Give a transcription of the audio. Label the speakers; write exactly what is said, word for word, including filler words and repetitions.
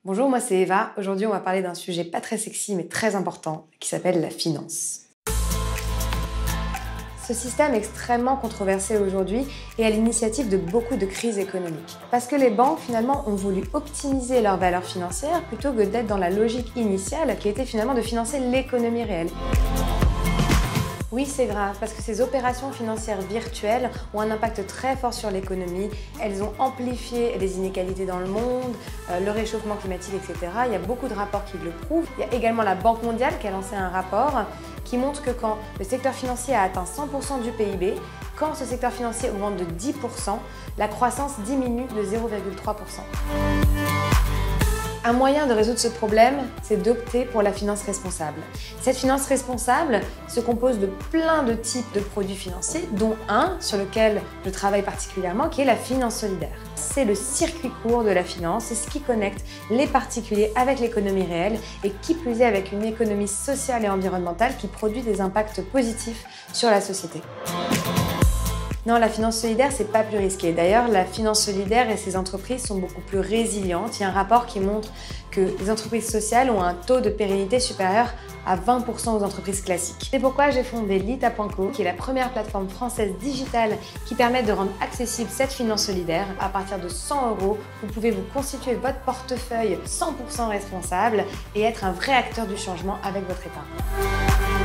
Speaker 1: Bonjour, moi c'est Eva. Aujourd'hui, on va parler d'un sujet pas très sexy mais très important qui s'appelle la finance. Ce système est extrêmement controversé aujourd'hui et à l'initiative de beaucoup de crises économiques. Parce que les banques, finalement, ont voulu optimiser leur valeur financière plutôt que d'être dans la logique initiale qui était finalement de financer l'économie réelle. Oui, c'est grave, parce que ces opérations financières virtuelles ont un impact très fort sur l'économie. Elles ont amplifié les inégalités dans le monde, euh, le réchauffement climatique, et cetera. Il y a beaucoup de rapports qui le prouvent. Il y a également la Banque mondiale qui a lancé un rapport qui montre que quand le secteur financier a atteint cent pour cent du P I B, quand ce secteur financier augmente de dix pour cent, la croissance diminue de zéro virgule trois pour cent. Un moyen de résoudre ce problème, c'est d'opter pour la finance responsable. Cette finance responsable se compose de plein de types de produits financiers, dont un sur lequel je travaille particulièrement, qui est la finance solidaire. C'est le circuit court de la finance, c'est ce qui connecte les particuliers avec l'économie réelle et qui plus est avec une économie sociale et environnementale qui produit des impacts positifs sur la société. Non, la finance solidaire, c'est pas plus risqué. D'ailleurs, la finance solidaire et ses entreprises sont beaucoup plus résilientes. Il y a un rapport qui montre que les entreprises sociales ont un taux de pérennité supérieur à vingt pour cent aux entreprises classiques. C'est pourquoi j'ai fondé Lita point co, qui est la première plateforme française digitale qui permet de rendre accessible cette finance solidaire. À partir de cent euros, vous pouvez vous constituer votre portefeuille cent pour cent responsable et être un vrai acteur du changement avec votre épargne.